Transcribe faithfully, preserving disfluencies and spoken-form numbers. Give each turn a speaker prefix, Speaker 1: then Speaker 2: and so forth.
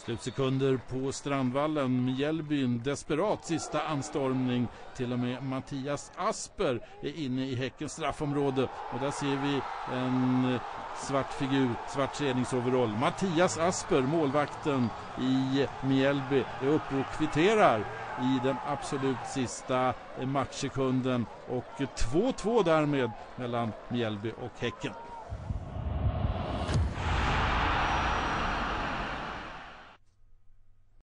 Speaker 1: Slutsekunder på Strandvallen. Mjällby, en desperat sista anstormning. Till och med Mattias Asper är inne i Häckens straffområde. Och där ser vi en svart figur, svart träningsoverall. Mattias Asper, målvakten i Mjällby, är uppe och kvitterar i den absolut sista matchsekunden. Och två två därmed mellan Mjällby och Häcken.